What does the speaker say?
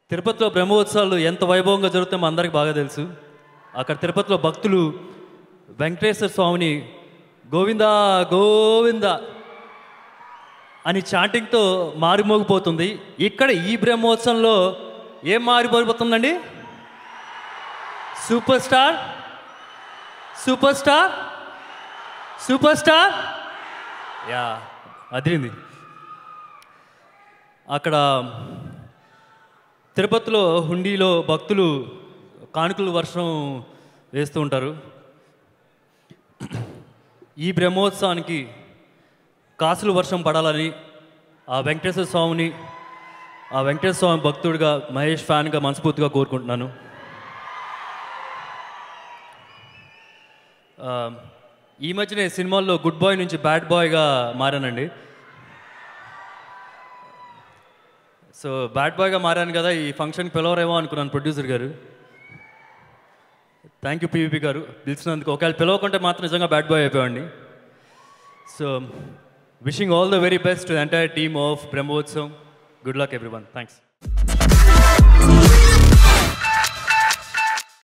తిరుపతిలో బ్రహ్మోత్సవాలు ఎంత వైభవంగా జరుగుతాయో మా అందరికి బాగా తెలుసు. అక్కడ తిరుపతిలో భక్తులు వెంకటేశ్వర స్వామిని గోవిందా గోవిందా అని చాంటింగ్తో మారిమోగిపోతుంది. ఇక్కడ ఈ బ్రహ్మోత్సవంలో ఏం మారిపోతుందండి? Super star super star super star yeah అదిరింది. అక్కడ తిరుపతిలో హుండీలో భక్తులు కానుకలు వర్షం వేస్తూ ఉంటారు. ఈ బ్రహ్మోత్సవానికి కాసులు వర్షం పడాలని ఆ వెంకటేశ్వర స్వామి భక్తుడిగా మహేష్ ఫ్యాన్గా మనస్ఫూర్తిగా కోరుకుంటున్నాను. ఈ మధ్యనే సినిమాల్లో గుడ్ బాయ్ నుంచి బ్యాడ్ బాయ్గా మారానండి. సో బ్యాడ్ బాయ్గా మారాను కదా, ఈ ఫంక్షన్కి పిలవరేమో అనుకున్నాను ప్రొడ్యూసర్ గారు. థ్యాంక్ యూ పీవీపీ గారు పిలిచినందుకు. ఒకవేళ పిలవకుంటే మాత్రం నిజంగా బ్యాడ్ బాయ్ అయిపోయాడిని. So wishing all the very best to the entire team of Brahmotsavam. Good luck everyone. Thanks.